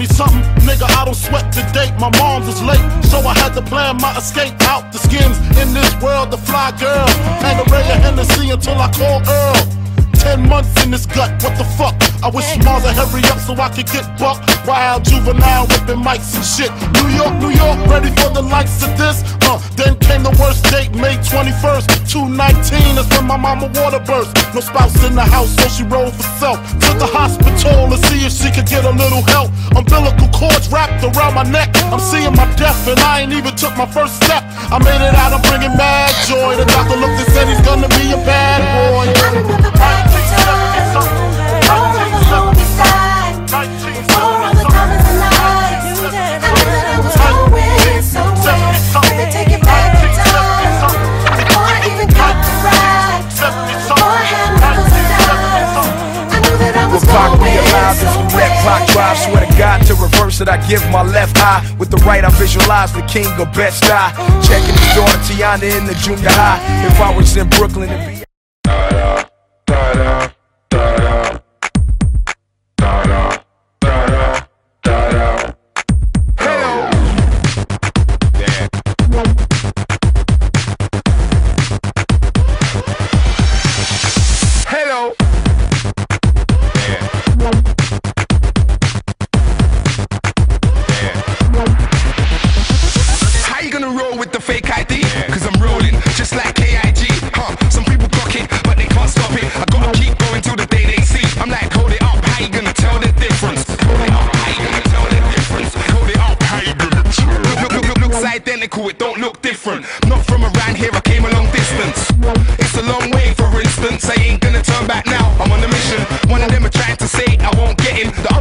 70-something, nigga, I don't sweat the date. My mom's is late, so I had to plan my escape out the skins. In this world, the fly girl, and the ray of Hennessy until I call Earl. 10 months in this gut, what the fuck? I wish Mars would hurry up so I could get bucked. Wild juvenile whipping mics and shit. New York, ready for the likes of this? Then came the worst date, May 21st, 2019. That's when my mama water burst. No spouse in the house, so she rolled for self. To the hospital to see if she could get a little help. Umbilical cords wrapped around my neck. I'm seeing my death and I ain't even took my first step. I made it out, I'm bringing mad joy. The doctor looked and said he's gonna be a bad boy. Drive, swear to God, to reverse it, I give my left eye. With the right, I visualize the king of Bed-Stuy. Checking his daughter Tiana in the junior high. If I was in Brooklyn, it'd be the fake ID, cause I'm rolling just like KIG. Some people clock it, but they can't stop it. I gotta keep going till the day they see. I'm like, hold it up, how you gonna tell the difference? Hold it up, how you gonna tell the difference? Hold it up, how you gonna tell? Looks identical, it don't look different. Not from around here, I came a long distance. It's a long way, for instance. I ain't gonna turn back now, I'm on a mission. One of them are trying to say I won't get in. The